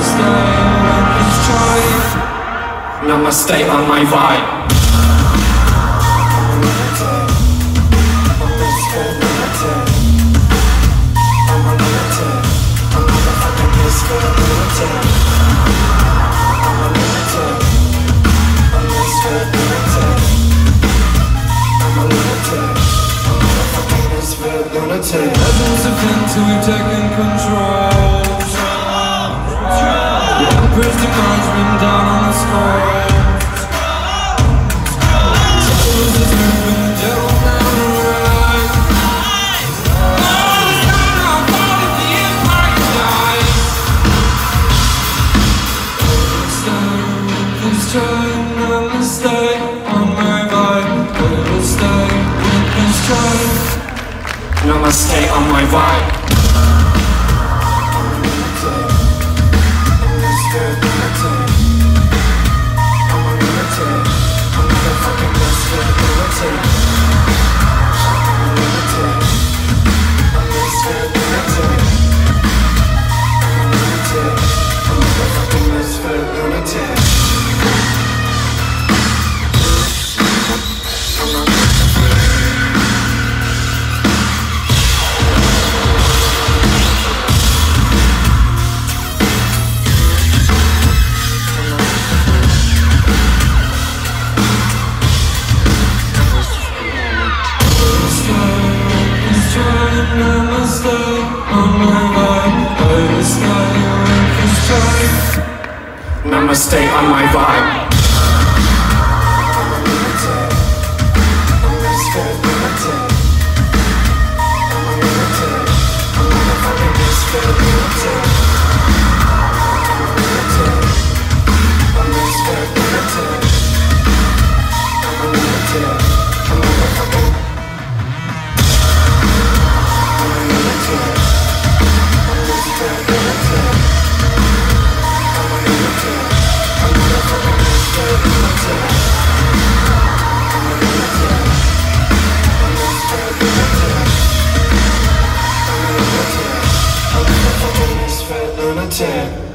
Namaste on my vibe. I'm a lunatic. I'm a motherfucking misfit lunatic. I'm a lunatic. A misfit lunatic. I'm a lunatic. A motherfucking misfit lunatic. Legends of until we've taken control. Emperor's demise written down on the scroll. Shadows is moving, the devil's now to rise. It's not our fault if the empire dies. Please try not to stay on my vibe. Please stay, please try. Namaste on my vibe. Namaste on my vibe. Lunatic.